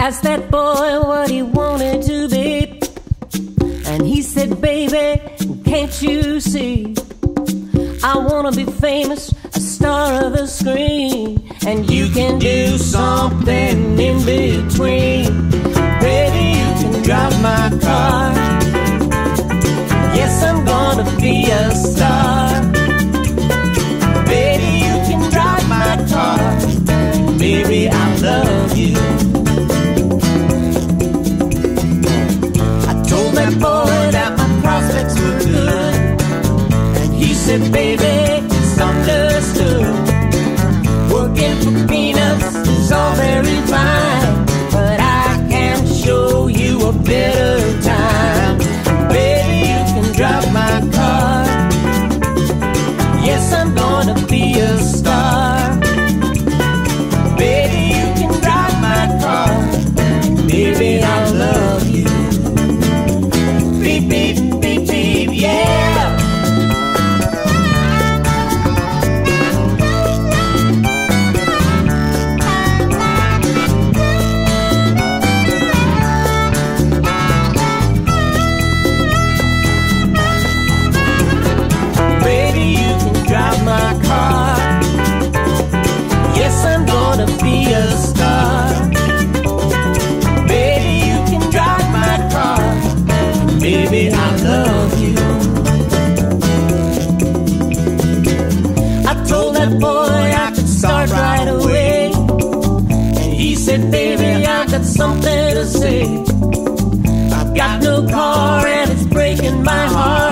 asked that boy what he wanted to be, and he said, baby, can't you see? I wanna be famous, a star of the screen, and you can do something in between. Baby, you can drive my car. Yes, I'm gonna be a star. Baby, you can drive my car. Baby, I love you. I told that boy that my prospects were good, and he said, baby, it's understood. Working for peanuts is all very fine, but I can show you a better time. Baby, you can drive my car. Yes, I'm gonna be a star. Baby, you can drive my car. Baby, I love you. Beep, beep, beep, beep, yeah. Be a star. Baby, you can drive my car. Baby, I love you. I told that boy I could start right away, and he said, baby, I got something to say. I've got no car and it's breaking my heart.